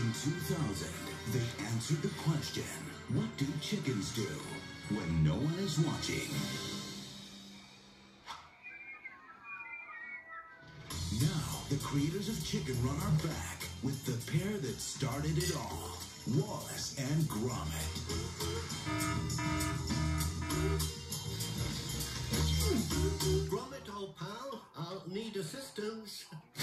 In 2000, they answered the question, what do chickens do when no one is watching? Now, the creators of Chicken Run are back with the pair that started it all, Wallace and Gromit. Gromit, old pal, I'll need assistance.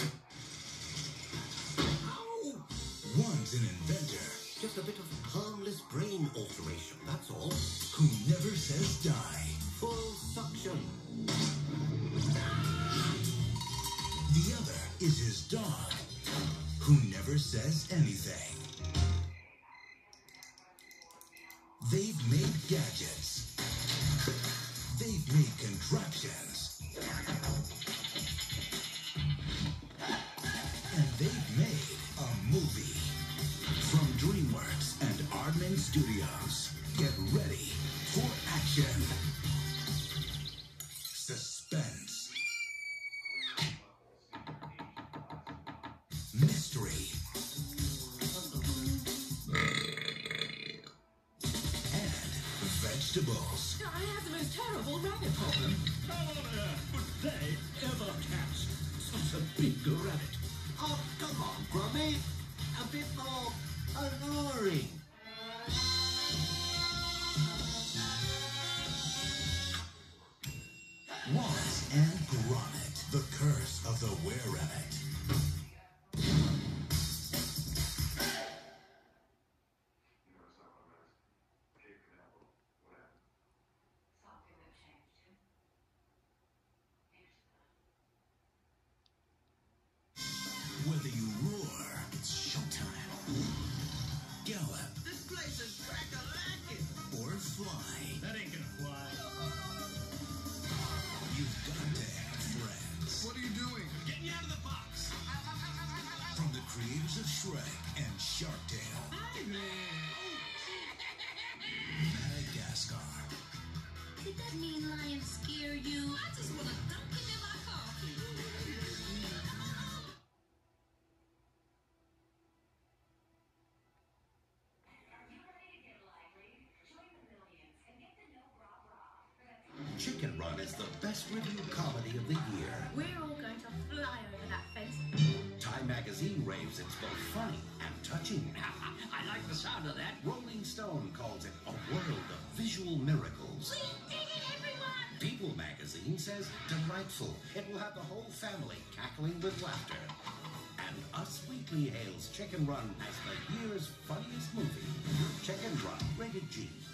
Ow! One's an inventor. Just a bit of harmless brain alteration, that's all. Who never says die. Full suction. The other is his dog, who never says anything. They've made gadgets. They've made contraptions. And they've made a movie. From DreamWorks and Aardman Studios, get ready for action. Suspense. Mystery. And vegetables. I have the most terrible rabbit problem. How on earth would they ever catch such a big rabbit? Oh, come on, Gromit. A bit more alluring. Wallace and Gromit, the curse of the were-rabbit. Whether you roar, it's showtime. Gallop. This place is crack-a-lackin'. Or fly. That ain't gonna fly. You've got to have friends. What are you doing? Getting you out of the box. From the creators of Shrek and Shark Tale. Madagascar. Did that mean lion scare you? I just want to dunk it in my coffee. Chicken Run is the best reviewed comedy of the year. We're all going to fly over that fence. Time magazine raves it's both funny and touching. I like the sound of that. Rolling Stone calls it a world of visual miracles. We did it, everyone! People magazine says delightful. It will have the whole family cackling with laughter. And Us Weekly hails Chicken Run as the year's funniest movie. Chicken Run, rated G.